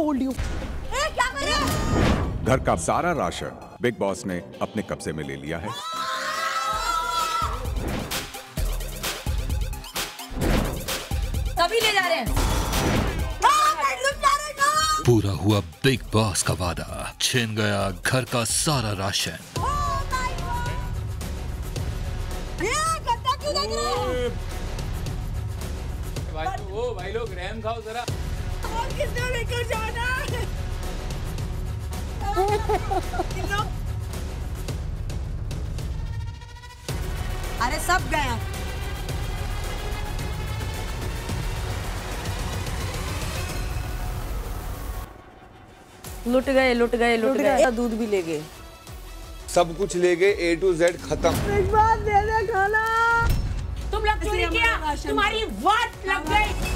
Told you. क्या कर रहे हो? घर का सारा राशन बिग बॉस ने अपने कब्जे में ले लिया है। तभी ले जा रहे हैं। पूरा हुआ बिग बॉस का वादा, छीन गया घर का सारा राशन। भाई लोग रहम खाओ जरा। किसने लेकर जाना? अरे सब गया। लुट गए लुट गए लुट गए। दूध भी ले गए, सब कुछ ले गए, A to Z खत्म। एक बात दे दे खाना। तुम लोग चोरी किया, तुम्हारी वाट लग गई।